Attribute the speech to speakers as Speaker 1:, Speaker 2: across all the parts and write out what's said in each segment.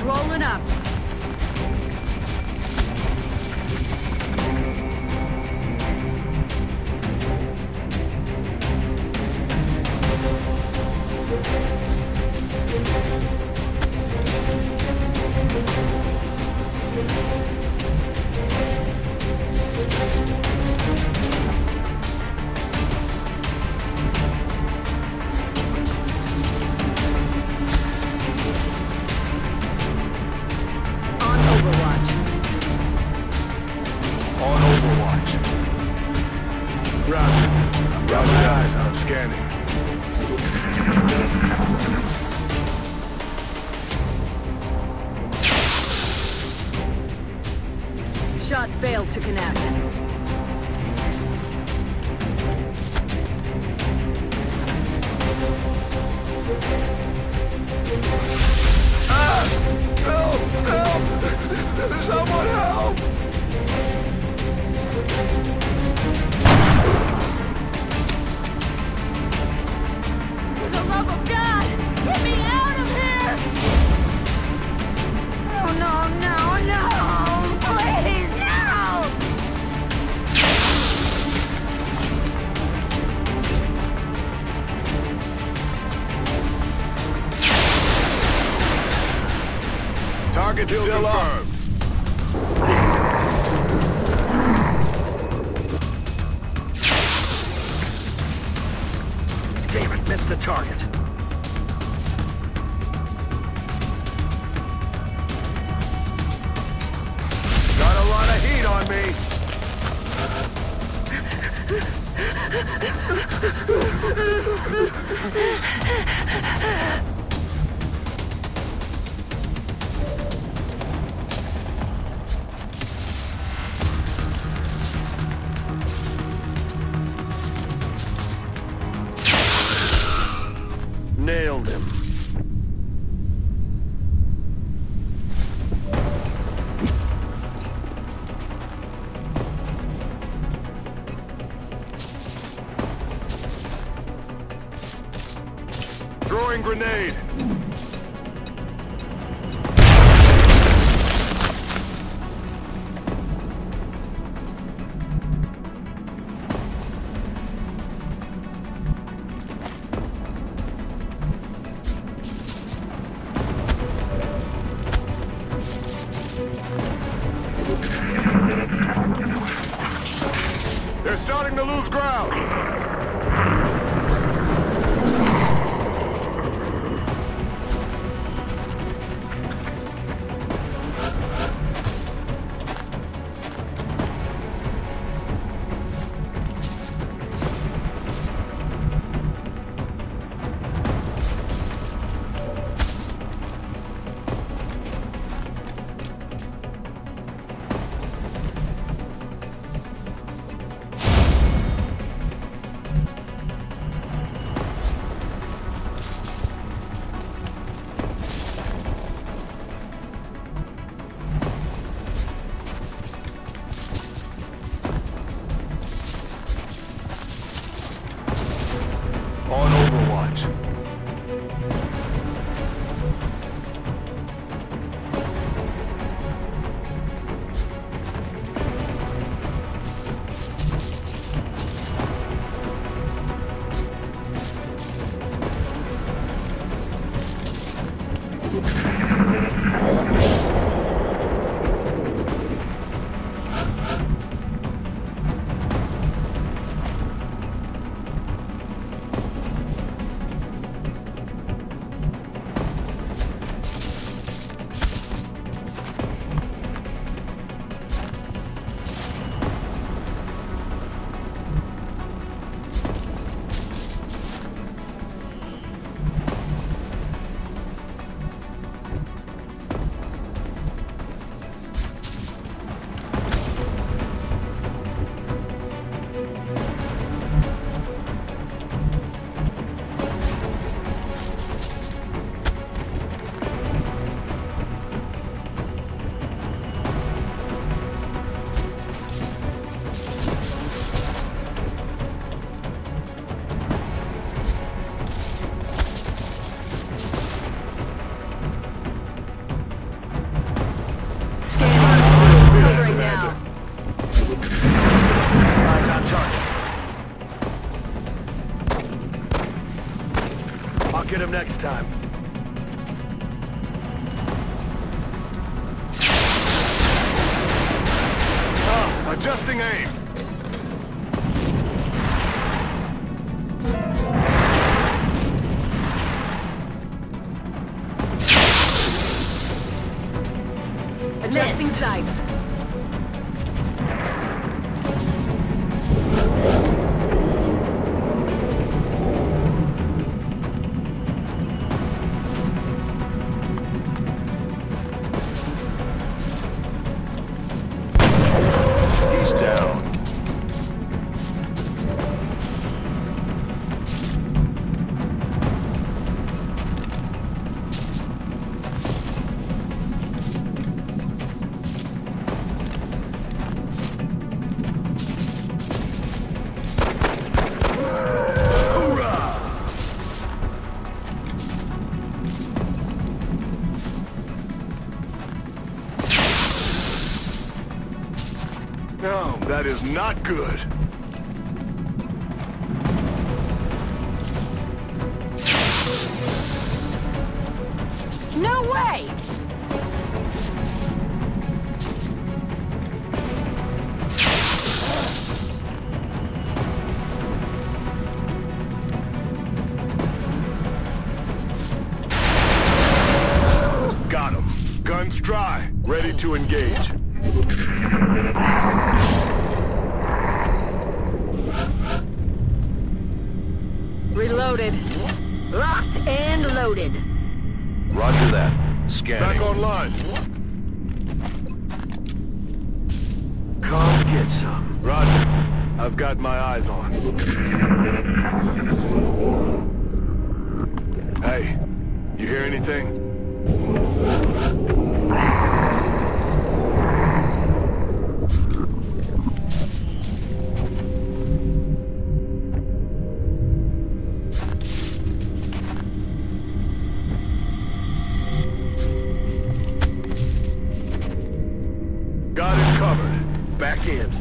Speaker 1: rolling up. Shot failed to connect.
Speaker 2: Help! Help! Someone help!
Speaker 1: For the love of God, get me out of here! Oh no, no, no! Please, no!
Speaker 2: Target still up. Damn it, missed the target. Got a lot of heat on me. Nailed him. Throwing grenade. They're starting to lose ground.
Speaker 3: next time.
Speaker 2: Adjusting aim.
Speaker 1: Adjusting sights.
Speaker 2: He's down. No, that is not good.
Speaker 1: No way!
Speaker 2: Got him. Guns dry. Ready to engage.
Speaker 1: Reloaded. Locked and loaded.
Speaker 2: Roger that. Scanning. Back online.
Speaker 3: Come get some.
Speaker 2: Roger. I've got my eyes on. Hey, you hear anything? Got it covered. Back in.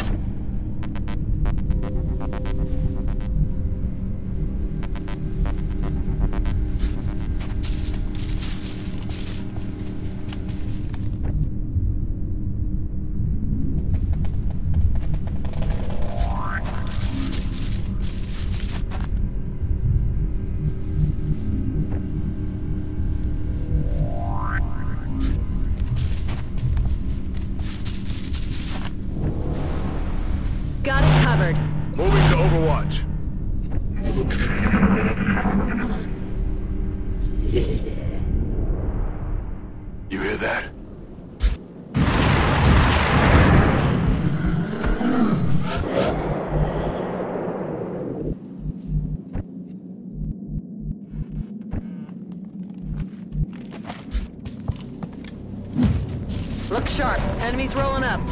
Speaker 1: Got it covered.
Speaker 2: Moving to Overwatch. You hear that?
Speaker 1: Look sharp. Enemies rolling up.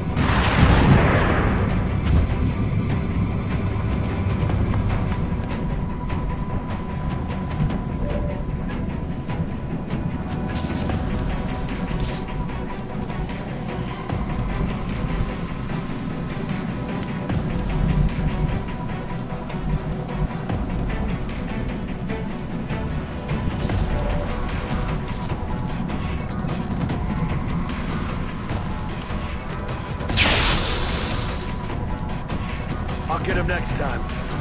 Speaker 3: I'll get him next time.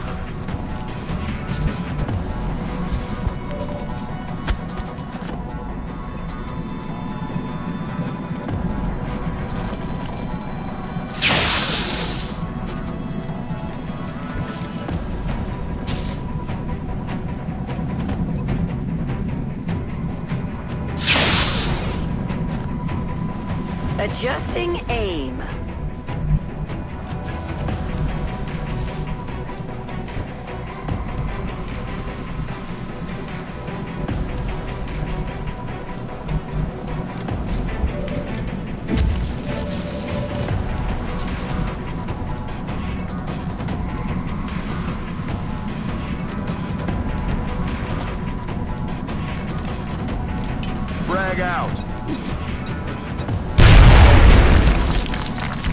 Speaker 1: Adjusting aim.
Speaker 2: Frag out.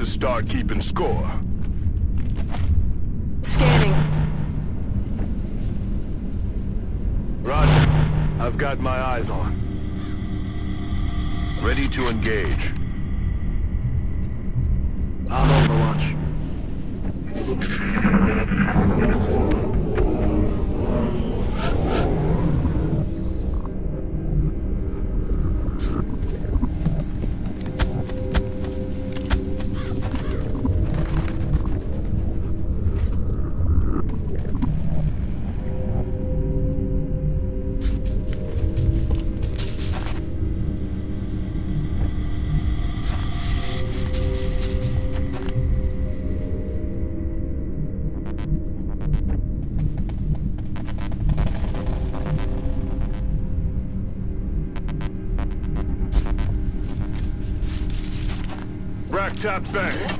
Speaker 2: to start keeping score.
Speaker 4: Scanning.
Speaker 3: Roger. I've got my eyes on.
Speaker 2: Ready to engage.
Speaker 3: I'm Overwatch.
Speaker 2: Rack tap back.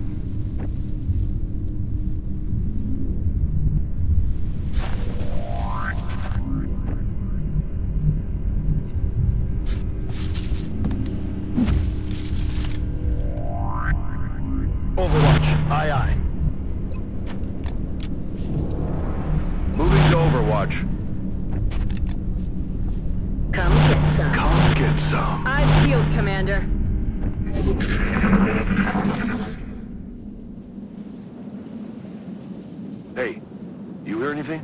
Speaker 3: Overwatch. Aye, aye.
Speaker 2: Moving to Overwatch.
Speaker 4: Come get some.
Speaker 2: Come get some.
Speaker 4: Eyes peeled, Commander.
Speaker 2: Hey, you hear anything?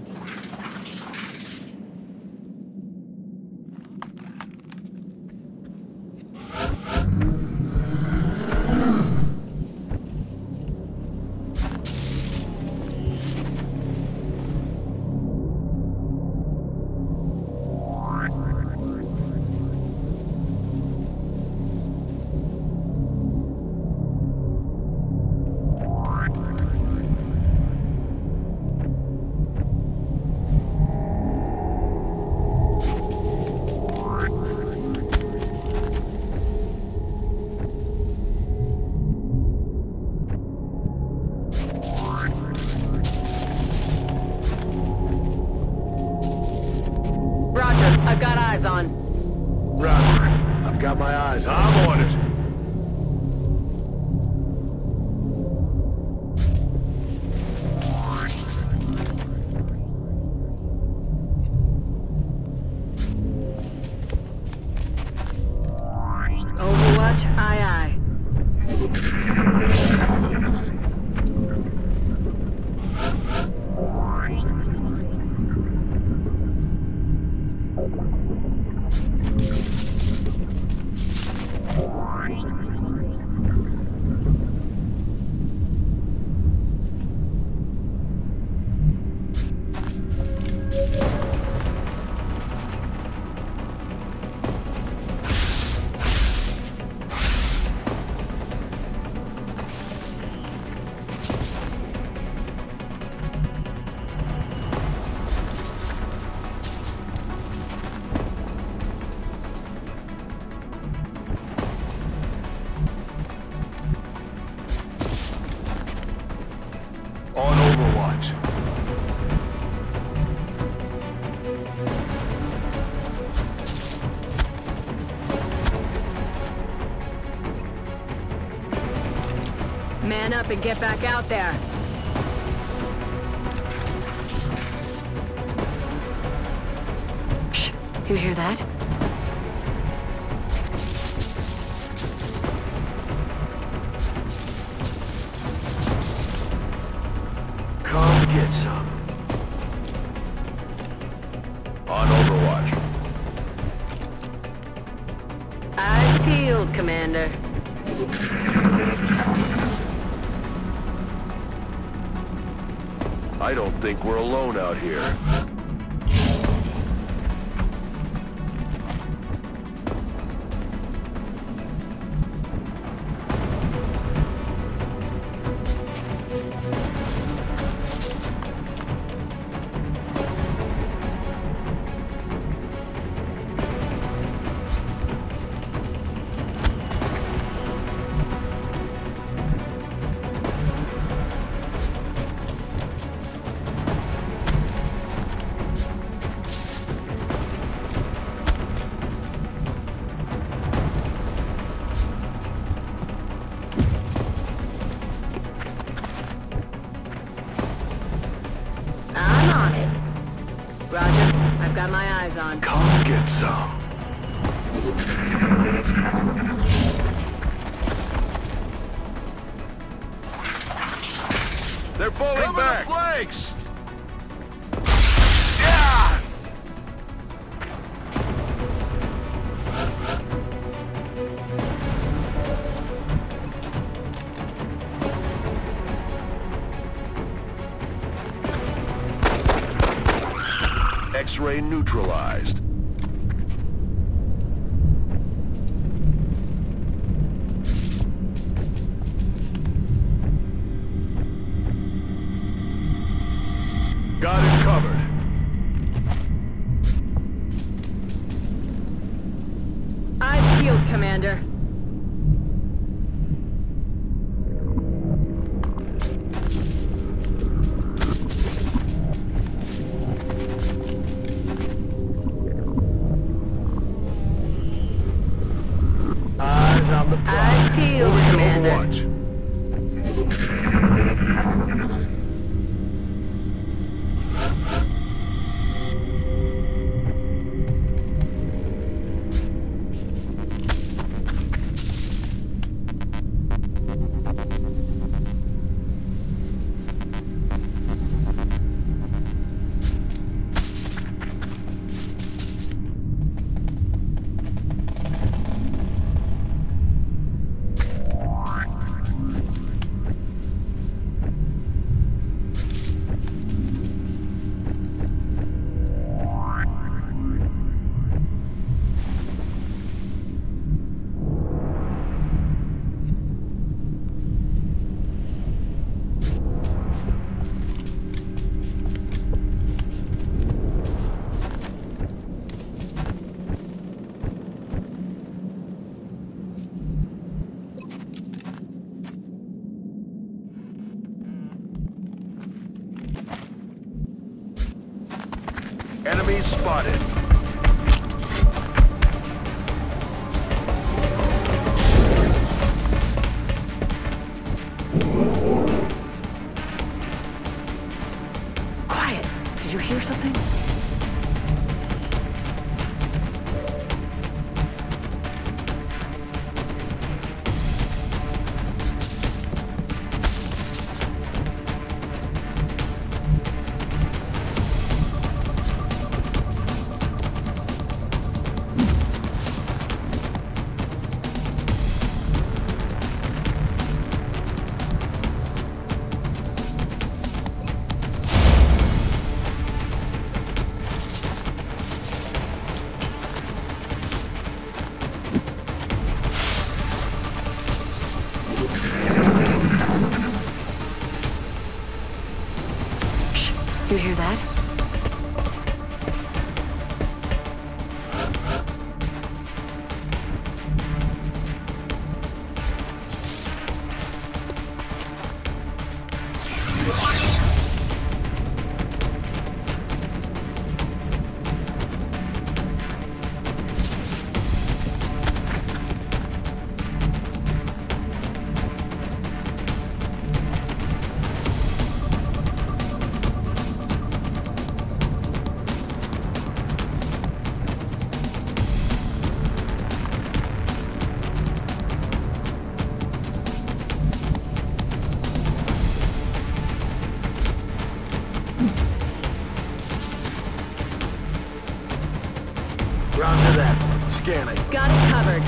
Speaker 4: I've got eyes on.
Speaker 3: Roger. I've got my eyes on.
Speaker 2: I'm on it.
Speaker 4: Overwatch, aye aye.
Speaker 2: On Overwatch.
Speaker 4: Man up and get back out there. Shh, you hear that?
Speaker 3: Come get some.
Speaker 2: On Overwatch.
Speaker 4: Eyes peeled, Commander.
Speaker 2: I don't think we're alone out here.
Speaker 4: eyes on.
Speaker 3: Come get some.
Speaker 2: They're pulling back.
Speaker 3: Flanks!
Speaker 2: Yeah!
Speaker 3: X-ray neutralized. Got it covered.
Speaker 4: Eyes peeled, Commander.
Speaker 3: Eyes on the prize.
Speaker 4: Eyes peeled,
Speaker 3: Moving to
Speaker 4: Commander.
Speaker 3: Overwatch. Enemies spotted.
Speaker 4: Quiet. Did you hear something? You hear that?
Speaker 3: Roger that. Scanning.
Speaker 4: Got it covered.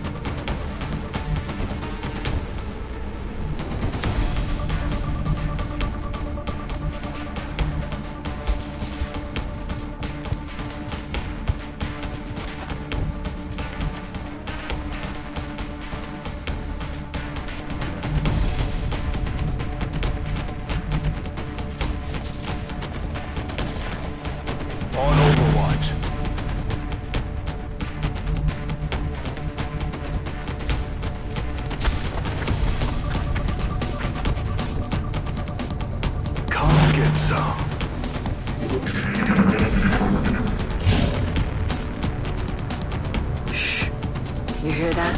Speaker 3: On Overwatch. Come get some.
Speaker 4: Shh. You hear that?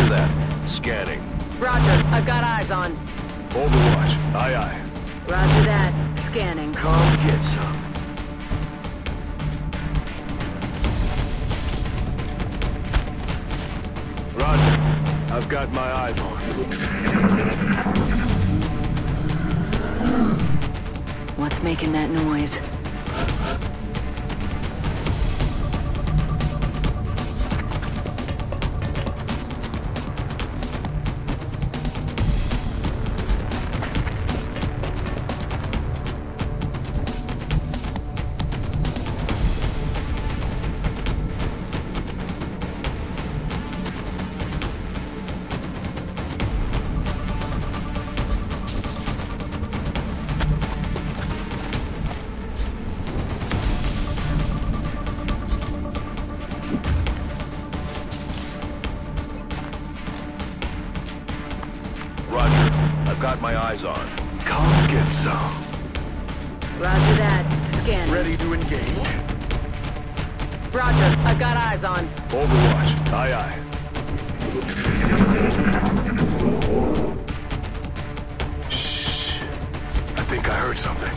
Speaker 3: Roger that. Scanning.
Speaker 4: Roger, I've got eyes on.
Speaker 3: Overwatch. Aye, aye.
Speaker 4: Roger that. Scanning.
Speaker 3: Come get some. Roger. I've got my eyes on.
Speaker 4: What's making that noise?
Speaker 3: Roger. I've got my eyes on. Come get some.
Speaker 4: Roger that. Scanning.
Speaker 3: Ready to engage.
Speaker 4: Roger, I've got eyes on.
Speaker 3: Overwatch. Aye, aye. Shh. I think I heard something.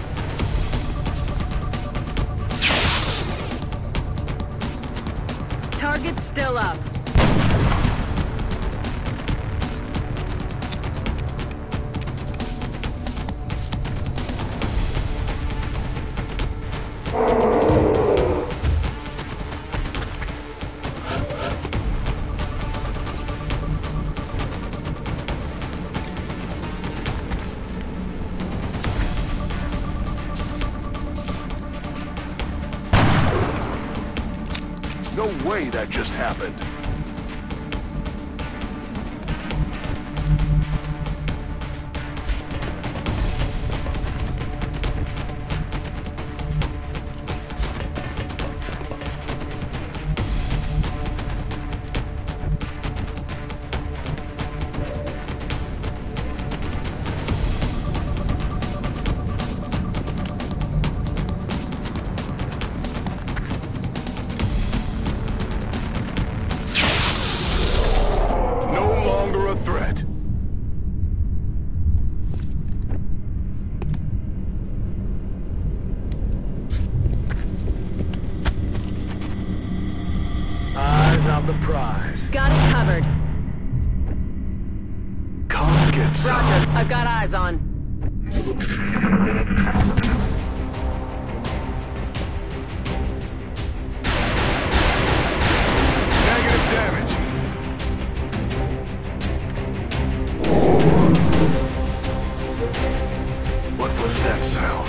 Speaker 4: Target's still up.
Speaker 3: No way that just happened. A threat. Eyes on the prize.
Speaker 4: Got it covered.
Speaker 3: Come get some.
Speaker 4: Roger, I've got eyes on.
Speaker 3: Negative damage. What was that sound?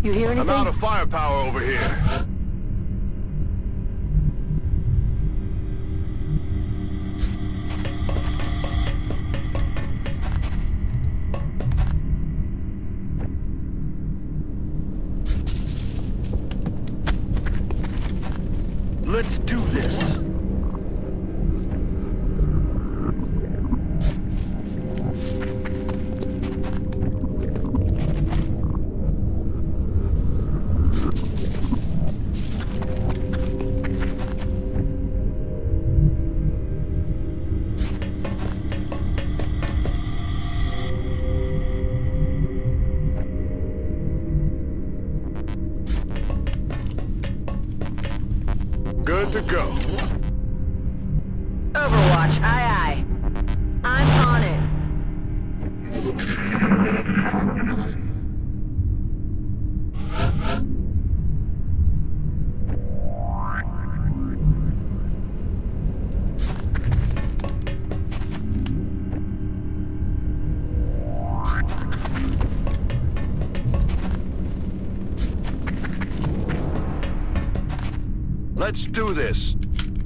Speaker 4: You hear anything?
Speaker 2: I'm out of firepower over here.
Speaker 3: Let's do this.
Speaker 2: Good to go.
Speaker 4: Overwatch, aye aye. I'm on it.
Speaker 3: Let's do this.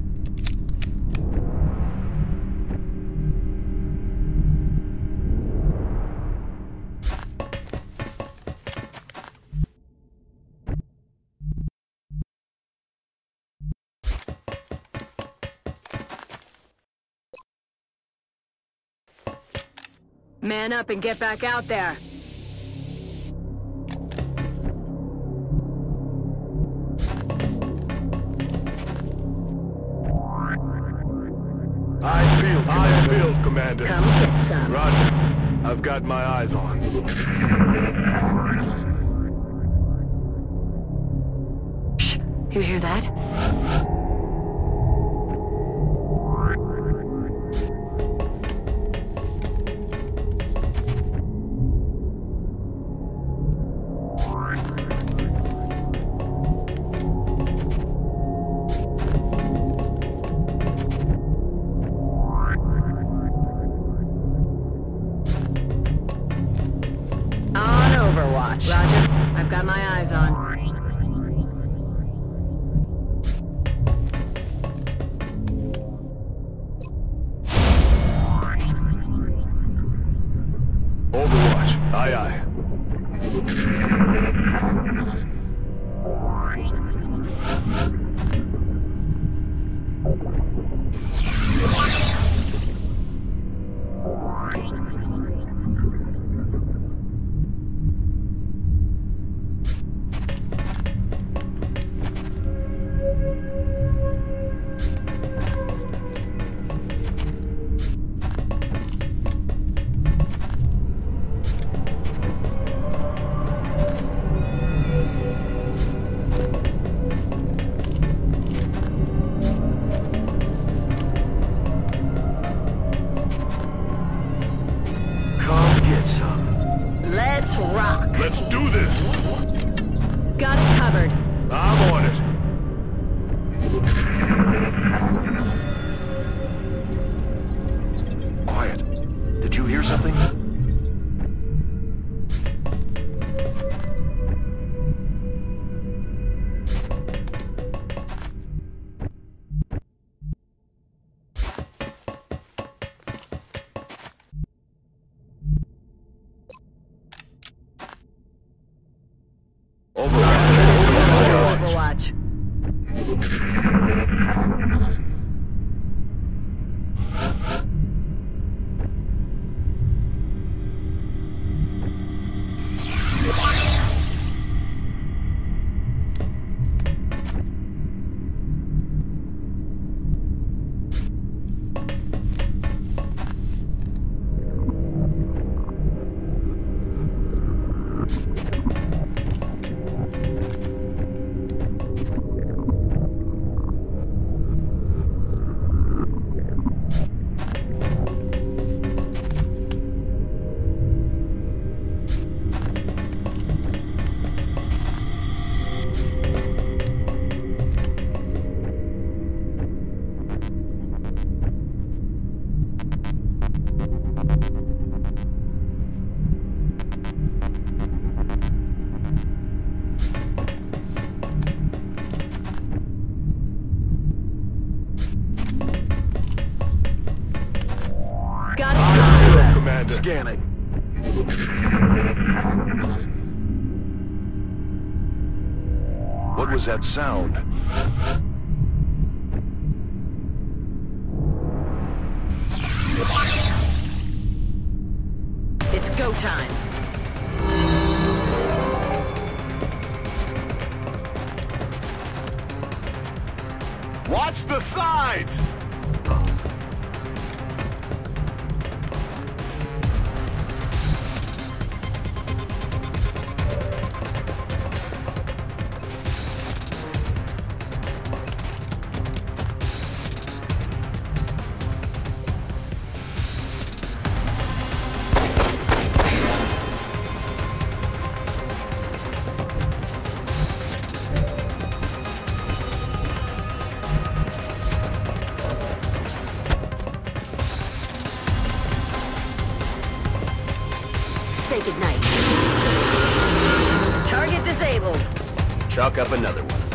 Speaker 4: Man up and get back out there.
Speaker 3: I feel, Commander.
Speaker 4: Come get some.
Speaker 3: Roger. I've got my eyes on.
Speaker 4: Shh, you hear that? Overwatch. Roger. I've got my eyes on.
Speaker 3: Overwatch. Aye, aye.
Speaker 4: Let's rock.
Speaker 2: Let's do this.
Speaker 4: Got it covered.
Speaker 2: I'm on it.
Speaker 3: Quiet. Did you hear something? Scanning. What was that sound?
Speaker 4: It's go time.
Speaker 2: Watch the sides!
Speaker 4: Say goodnight. Target disabled.
Speaker 3: Chalk up another one.